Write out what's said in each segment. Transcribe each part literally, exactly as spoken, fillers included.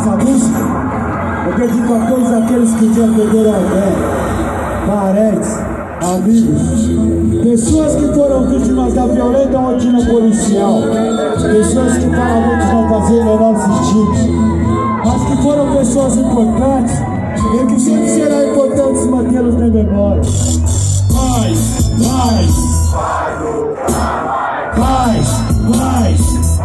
essa música eu dedico a todos aqueles que um dia perderam alguém, parentes, amigos, pessoas que foram vítimas da violenta rotina policial, pessoas que claramente não faziam o menor sentido, mas que foram pessoas importantes e que sempre será importante se mantê-los na memória. Paz, paz, paz, paz, paz,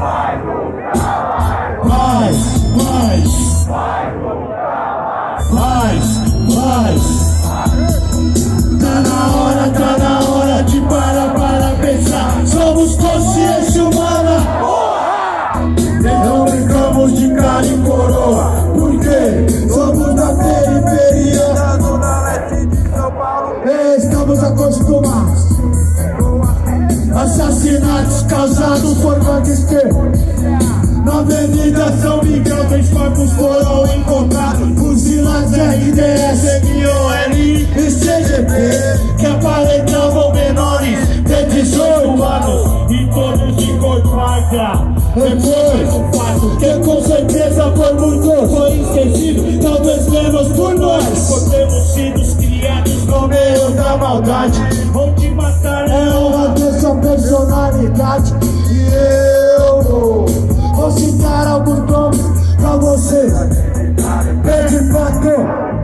paz, paz. Tá na hora, tá na hora de parar para pensar. Somos consciência humana. Não brincamos de cara e coroa, porque somos da periferia da zona leste de São Paulo. E estamos acostumados. Assassinatos causados por gangsters. Na Avenida São Miguel, três corpos foram encontrados. Fuzilados R D S, M O L e C G B, que aparentavam menores de dezoito anos e todos de cor parda. Depois, o fato que com certeza por muitos foi esquecido, talvez menos por nós, por termos sido criados no meio da maldade, onde matar é honra ter sua personalidade. E eu vou citar alguns nomes pra você. Pedro Pato,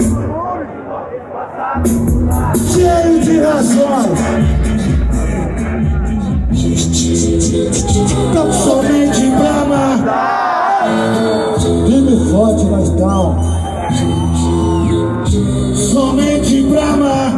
cheio de razões, tão somente Brahma, Firme forte, mas down. somente Brahma.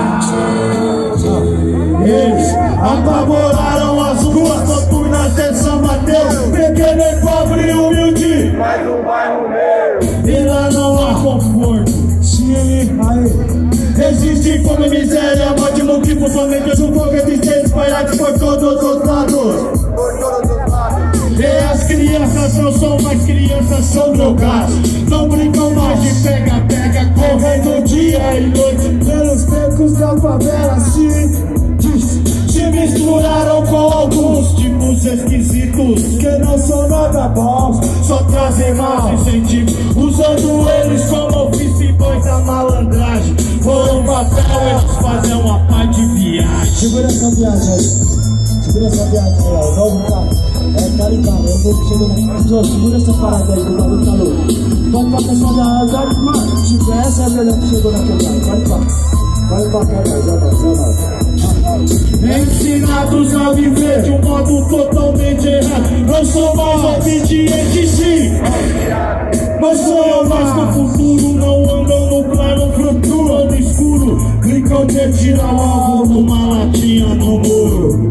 Eles apavoraram as ruas noturnas de São Mateus, pequeno e pobre e humilde, Mas um bairro meu, e lá não há conforto. Sim, aí. Existe fome, miséria, morte, motivo, somente o fogo existente espalhado por todos os lados. por todos os lados. E as crianças não são mais crianças, são drogadas. Não brincam mais de pega-pega, correndo dia e noite Pelos becos da favela se se misturaram com alguns tipos esquisitos que não são nada bons. só trazem mal incentivo, usando eles como ofício e bois da malandragem. Por um papel eles fazem uma parte de viagem. Segura essa viagem aí. Segura essa viagem aí, ó. O novo carro. É caricado. Eu vou chegando. Jô, segura essa parada aí, que o bagulho tá louco. Pode pra questão da realidade, mano. Se tiver essa é a melhor que chegou na quebrada. Pode pra. Pode pra cá, já vai, já vai. Ensinados a viver de um modo totalmente errado. Não sou mais obediente, sim, mas sonham mais no futuro. Não andam no plano futuro, no escuro. Clicam de tirar o alvo numa latinha no muro.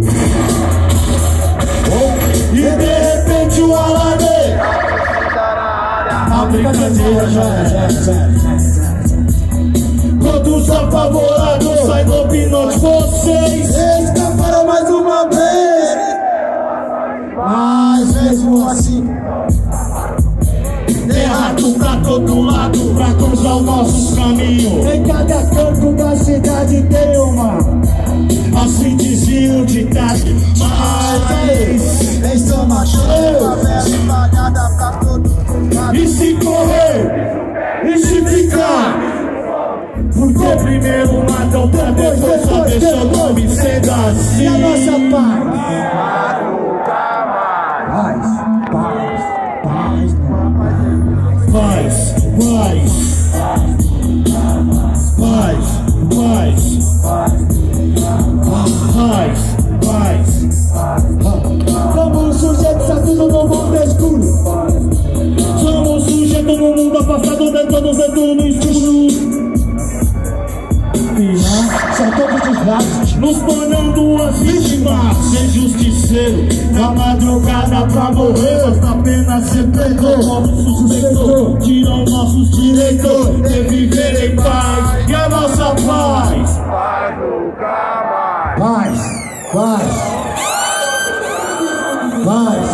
E de repente o alarme, a brincadeira já é. Todos apavorados, sai do pinote, vocês Escaparam mais uma vez. Mas mesmo assim tem rato pra todo lado, pra cruzar os nossos caminhos. em cada canto da cidade tem uma. Assim dizia o ditado. Mas Em São Mateus, favela espalhada pra todos os lados. e se correr, e se ficar, porque primeiro matam pra depois só deixa o nome sendo assim. E a nossa paz? Nunca mais. Paz, paz, paz. Paz, paz, paz, paz, paz. Somos sujeitos a tudo no mundo escuro. Somos sujeitos no mundo afastado, dentro do vento no escuro. São todos os lados. Nos tornando as vítimas, sem justiceiro. Na madrugada pra morrer, basta apenas ser preso. Como suspeitor, tiram nossos direitos de viver em paz. E a nossa paz. Mas nunca mais. Paz, paz. Paz,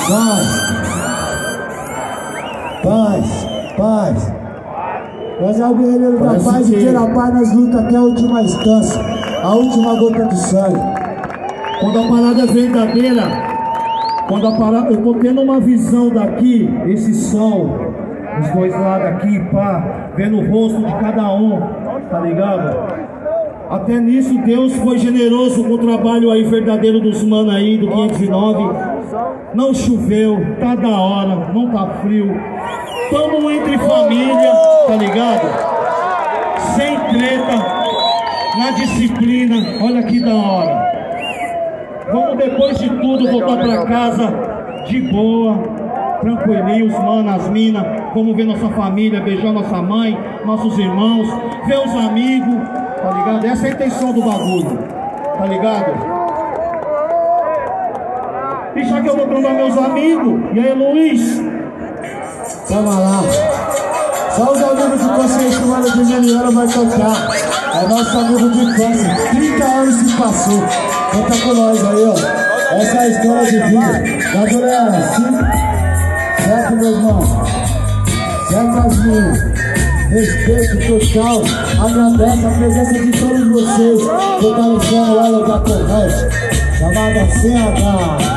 paz. Paz, paz. Nós é o guerreiro da paz e ter a paz nós luta até a última instância, a última gota de sangue. Quando a parada é verdadeira, quando a parada, eu tô tendo uma visão daqui, esse sol os dois lados aqui, pá, vendo o rosto de cada um, tá ligado? Até nisso Deus foi generoso com o trabalho aí verdadeiro dos mano aí, do quinhentos e nove. Não choveu, tá da hora, não tá frio. Tamo entre família, tá ligado? Sem treta, na disciplina, olha que da hora. Vamos depois de tudo voltar pra casa de boa, tranquilinhos, mano, as minas. Vamos ver nossa família, beijar nossa mãe, nossos irmãos, ver os amigos, tá ligado? Essa é a intenção do bagulho, tá ligado? E já que eu vou trombar meus amigos, e aí, Luiz? Toma lá. Só os amigos de consciência que o Mano de Miliano vai tocar. É nosso amigo de infância. trinta anos se passou. Conta com nós aí, ó. Essa é a história de vida. Da galera, cinco, certo, meu irmão? Certo, as minhas. Respeito total. Agradeço a presença de todos vocês. Tocaram o som lá da corrente. Chamada C H.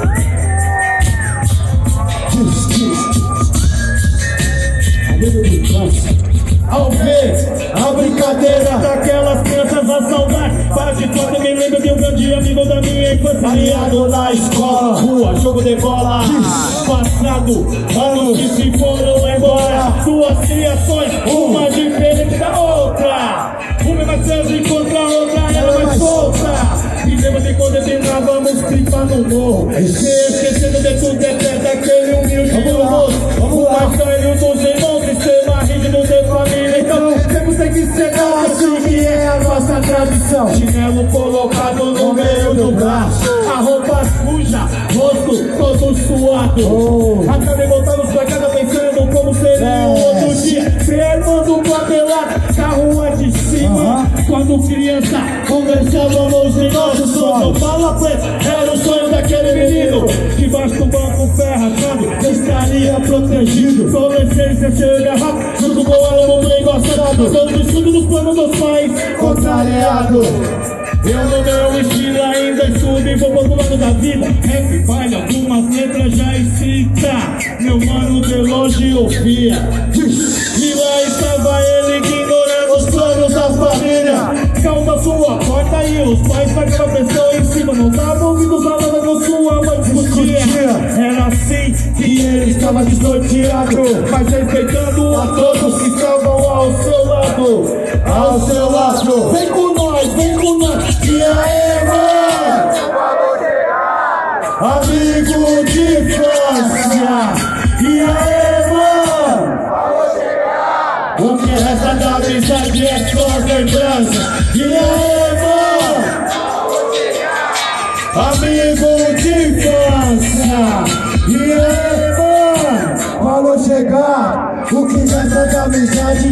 Ao ver a brincadeira daquelas crianças, a saudade bate quando me lembro de um grande amigo da minha infância. Aliado na escola, rua, jogo de bola. Passado, anos que se foram embora. Duas criações, uma diferente da outra. Uma é mais grande contra a outra, ela mais solta. E lembra de quando terminávamos clipar no morro. Se esquecendo de tudo, é daquele humilde do moço. O mais velho dos irmãos, sistema rígido de família. Então temos que ser assim que é a nossa tradição. Chinelo colocado no meio do braço, a roupa suja, rosto todo suado. A carne voltamos pra casa pensando como seria o outro dia. Firmando com a pelada da rua de cima. Quando criança conversávamos de nosso sonho. Fala preta, era o sonho daquele menino. Debaixo do banco ferrado, estaria protegido. Adolescência chega rápido, junto com o aluno bem gostado. Todos os estudos dos planos dos pais, contrariado. Eu no meu estilo ainda estudo e vou pro lado da vida. Rap, baile, algumas letras já excita. Meu mano de longe ouvia. E lá estava ele ignorando os planos da família. Calma sua porta e os pais pagaram pressão em cima. Não tava ouvindo falando com sua mãe discutia. Era assim que ele estava desnorteado, mas respeitando a todos que estavam ao seu lado. Ao seu lado. Vem com nós, vem com nós. E aí, mano? Amigo de infância. E aí, mano? O que resta da amizade é só lembrança. E aí, mano? Amigo de infância. E aí, mano? Falou chegar. O que resta da amizade?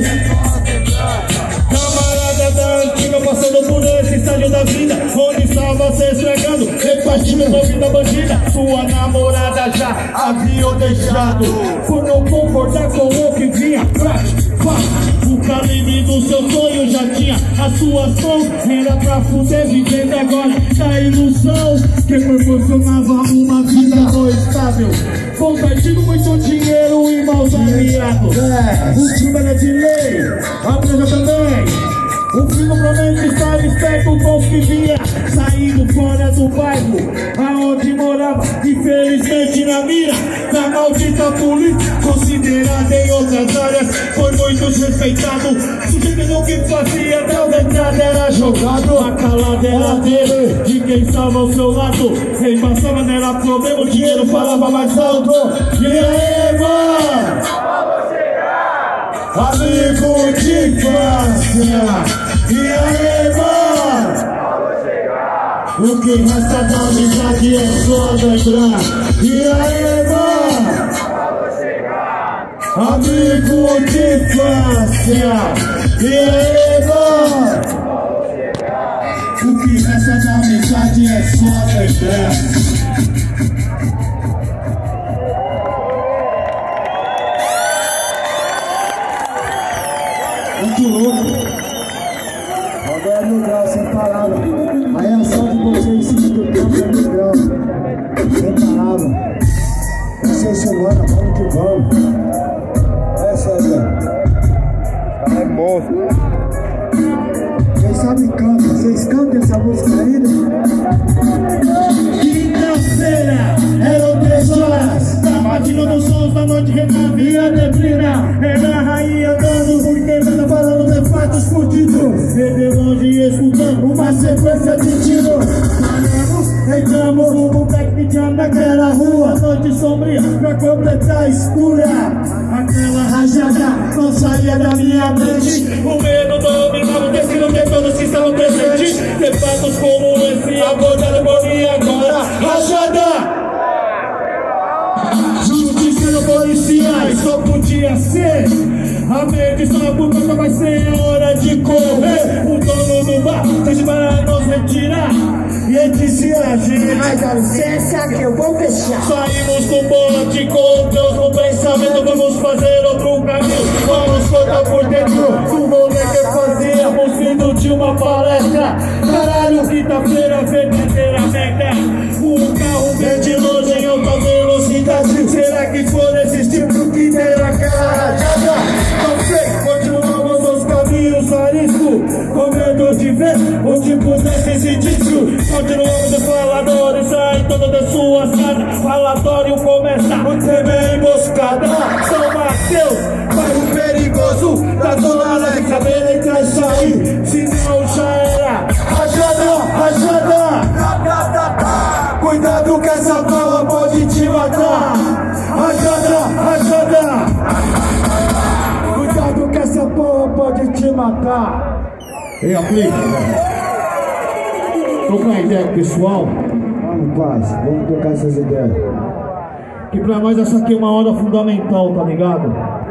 Camarada da antiga passando por esse estágio da vida, onde estava se esfregando, repartindo na vida bandida. Sua namorada já havia o deixado, por não concordar com o que vinha. O calibre do seu sonho já tinha as suas mãos. Era pra fuder vivendo agora da ilusão que proporcionava uma vida estável. Compartindo muito dinheiro e maus aliados. O time era de lei, a presa também. O filho promete estar esperto com os que vinha saindo fora do bairro aonde morava, infelizmente na mira da maldita polícia, considerada em outras áreas por muitos respeitado. Sujeito no que fazia, até o entrada era jogado. A calada era dele, de quem estava ao seu lado. Quem passava não era problema, o dinheiro falava mais alto. E aí, mano? Amigo de infância. E aí, mano? O que resta da amizade é só lembrar. E aí, mano? Amigo de infância. E aí, mano? O que resta da amizade é só lembrar. Muito louco. Roberto Mil Grau, sem palavras. A reação de vocês se do tempo é Mil Grau. Sem palavras. Essa é semana, vamos que vamos. aí, É monstro. quem sabe canta, vocês cantam essa música aí, né? Quinta-feira, eram três horas. Batendo nos sons da noite, recavia a neblina. Era a rainha andando, entendendo, falando de fatos fudidos. E de longe escutando uma sequência de tiros. Paramos, entramos no boteco pedindo naquela rua. Noite sombria pra completar a escura. Aquela rajada não saía da minha mente. O medo dominava o destino de todos que estavam presentes. De fatos como esse abordado por mim agora. Rajada! Justiça policiais só podia ser. A mente só puta vai ser hora de correr. O dono do bar disse para nos retirar. E ele disse a gente: mas dá licença que eu vou fechar. Saímos do bote com Deus no pensamento. Vamos fazer outro caminho. Vamos cortar por dentro do rolê que fazíamos vindo de uma palestra. Caralho, quinta-feira, verdadeira merda. O carro vem de longe em alta velocidade. Será que for esse tipo que deram aquela rajada? Não sei, continuamos os caminhos a risco, com medo de ver onde pudesse esse disco. Continuamos os faladores, saem toda da sua casa. Falatório começa, você vem emboscada. São Mateus, bairro perigoso da zona leste. Saber entrar e sair, senão já era. Rajada, rajada. Cuidado que essa bala pode te matar. Rajada, rajada. Cuidado que essa porra pode te matar. Ei, Aplique, trocar ideia com o pessoal. Vamos, paz, vamos trocar essas ideias. Que pra nós essa aqui é uma hora fundamental, tá ligado?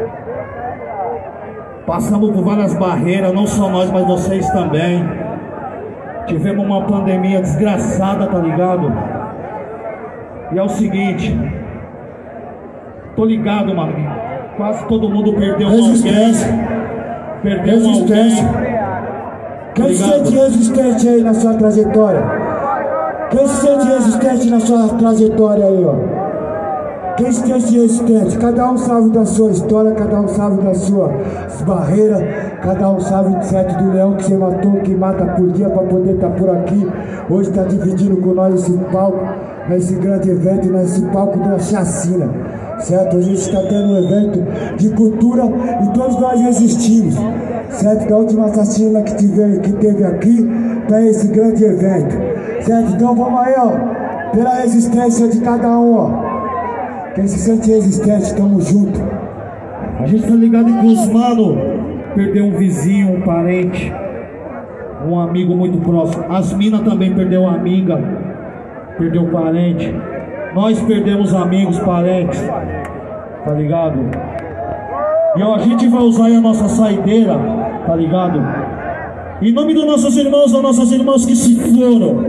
Passamos por várias barreiras, não só nós, mas vocês também. Tivemos uma pandemia desgraçada, tá ligado? E é o seguinte, tô ligado, mano, quase todo mundo perdeu um alguém. Perdeu um alguém. Quem se sente resistente aí na sua trajetória? Quem se sente resistente na sua trajetória aí, ó? Quem se sente resistente? Cada um sabe da sua história, cada um sabe das suas barreiras, cada um sabe do certo do leão que você matou, que mata por dia para poder estar por aqui. Hoje está dividindo com nós esse palco, nesse grande evento, nesse palco da chacina, certo? A gente está tendo um evento de cultura e todos nós resistimos, certo? Da última chacina que, tive, que teve aqui para esse grande evento, certo? Então vamos aí, ó, pela resistência de cada um, ó. Quem se sente resistente, tamo junto. A gente tá ligado que os mano perdeu um vizinho, um parente, um amigo muito próximo. As minas também perdeu uma amiga, perdeu parente. Nós perdemos amigos, parentes, tá ligado? E ó, a gente vai usar aí a nossa saideira, tá ligado? Em nome dos nossos irmãos, das nossas irmãs que se foram.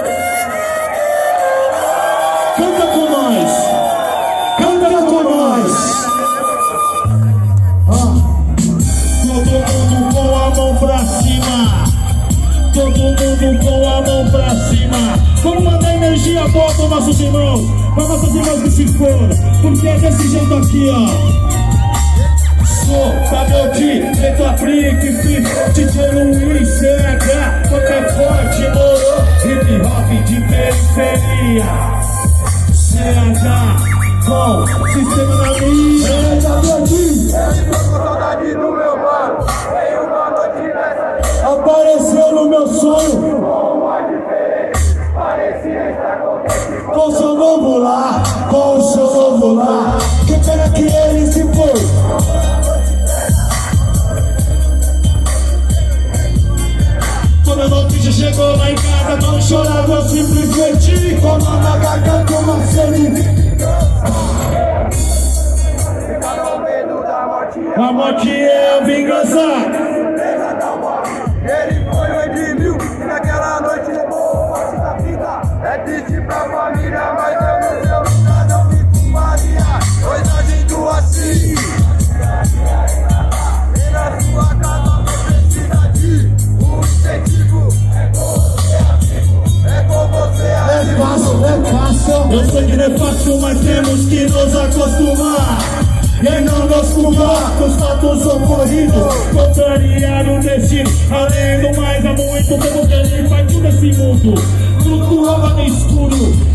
Canta com nós. Canta com nós. Ah. Todo mundo com a mão pra cima. Todo mundo com a mão pra cima. Vamos mandar energia boa para nossos irmãos, para nossas irmãs que se foram. Porque é desse jeito aqui, ó. Sou Tabeldi, Preto Aplique, D J Luiz, C H, qualquer forte, moro. Hip hop de periferia. C H. Com sistema na minha. Ei, Tabeldi! Eu tô com saudade do meu mano. Veio uma noite dessa. Apareceu no meu sonho. Uma diferente. Parecia estar contente. Com o seu novo lar, com o seu novo lar. Que pena que ele se foi. Quando a notícia chegou lá em casa, não chorava, eu simplesmente Com a mão na garganta, uma sede. a morte é a vingança. Ele foi o Edmil, e naquela noite levou o forte da vida. É triste pra família, mas eu no seu lugar não fico Maria. Pois agindo assim. E na sua casa você precisa de um incentivo. É com você amigo, é com você amigo. É fácil, é fácil. Eu sei que não é fácil, mas temos que nos acostumar. e não nos culpar dos fatos ocorridos. Contrariar o destino, além do mais há muito tempo que ele partiu desse mundo. Flutuava no escuro,